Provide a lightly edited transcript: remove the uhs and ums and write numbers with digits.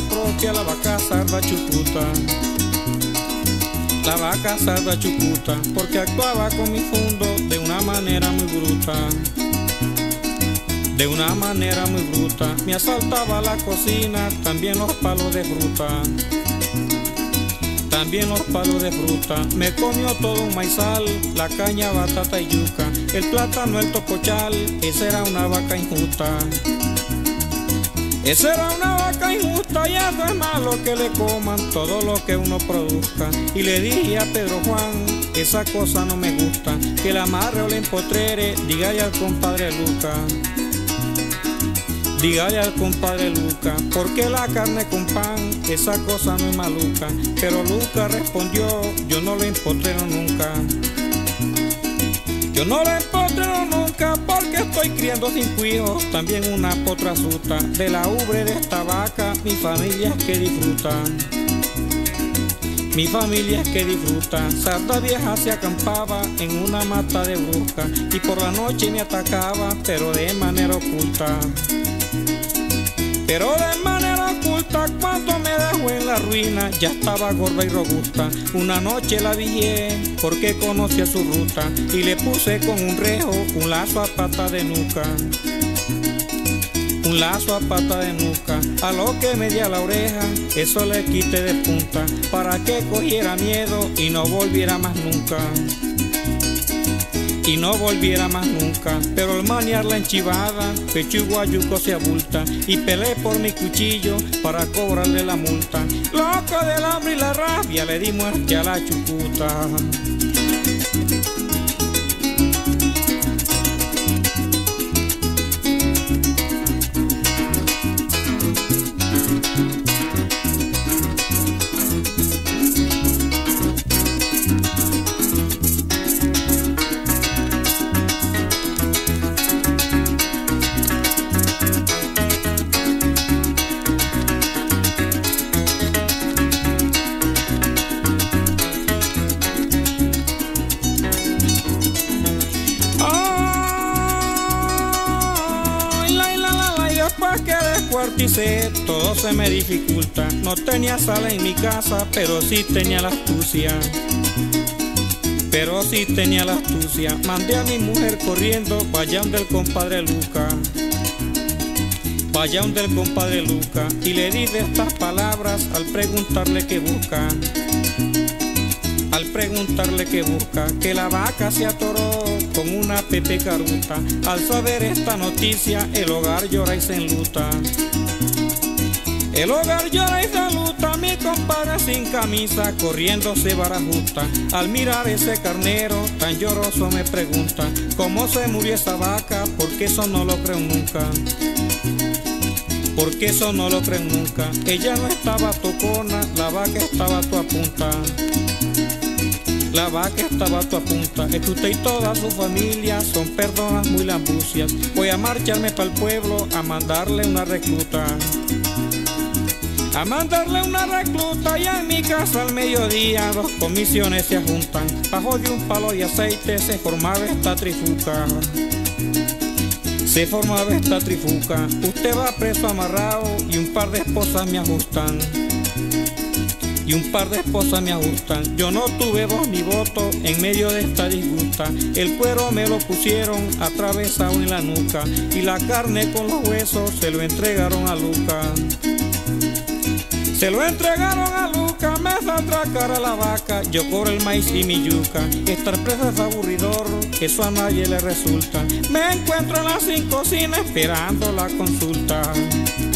propia, la vaca sarda chucuta. La vaca sarda chucuta, porque actuaba con mi fundo de una manera muy bruta. De una manera muy bruta, me asaltaba la cocina, también los palos de fruta. También los palos de fruta, me comió todo un maizal, la caña, batata y yuca, el plátano, el tocochal, esa era una vaca injusta. Esa era una vaca injusta y eso es malo que le coman todo lo que uno produzca. Y le dije a Pedro Juan, esa cosa no me gusta, que la amarre o la empotrere, dígale al compadre Luca. Dígale al compadre Luca, porque la carne con pan, esa cosa no es maluca. Pero Luca respondió, yo no le empotrero nunca. Yo no le empotrero nunca, porque estoy criando 5 hijos, también una potra suta. De la ubre de esta vaca, mi familia es que disfruta. Mi familia es que disfruta. Sarda vieja se acampaba en una mata de brusca, y por la noche me atacaba, pero de manera oculta. Pero de manera oculta, cuando me dejó en la ruina, ya estaba gorda y robusta. Una noche la vigilé, porque conocía su ruta, y le puse con un rejo un lazo a pata de nuca. Un lazo a pata de nuca, a lo que me di a la oreja, eso le quité de punta, para que cogiera miedo y no volviera más nunca. Y no volviera más nunca, pero al maniar la enchivada, pecho y guayuco se abulta, y peleé por mi cuchillo para cobrarle la multa. Loco del hambre y la rabia, le di muerte a la chucuta. Después que descuarticé, todo se me dificulta. No tenía sal en mi casa, pero sí tenía la astucia. Pero sí tenía la astucia. Mandé a mi mujer corriendo, vaya donde el compadre Luca. Vaya donde el compadre Luca, y le di de estas palabras al preguntarle qué busca. Al preguntarle qué busca, que la vaca se atoró con una pepe caruta. Al saber esta noticia, el hogar llora y se enluta. El hogar llora y se enluta, mi compadre sin camisa, corriendo se barajusta. Al mirar ese carnero tan lloroso me pregunta, ¿cómo se murió esa vaca? Porque eso no lo creo nunca. Porque eso no lo creo nunca. Ella no estaba tocona, la vaca estaba a tu punta. La vaca estaba a tu punta. Es que usted y toda su familia son personas muy lambucias. Voy a marcharme para el pueblo a mandarle una recluta. A mandarle una recluta, y en mi casa al mediodía 2 comisiones se juntan. Bajo de un palo de aceite se formaba esta trifuca. Se formaba esta trifuca. Usted va preso amarrado y un par de esposas me ajustan. Y un par de esposas me ajustan. Yo no tuve voz ni voto en medio de esta disgusta. El cuero me lo pusieron atravesado en la nuca, y la carne con los huesos se lo entregaron a Luca. Se lo entregaron a Luca, me atracara la vaca, yo cobro el maíz y mi yuca. Estar preso es aburridor, eso a nadie le resulta. Me encuentro en la sin cocina esperando la consulta.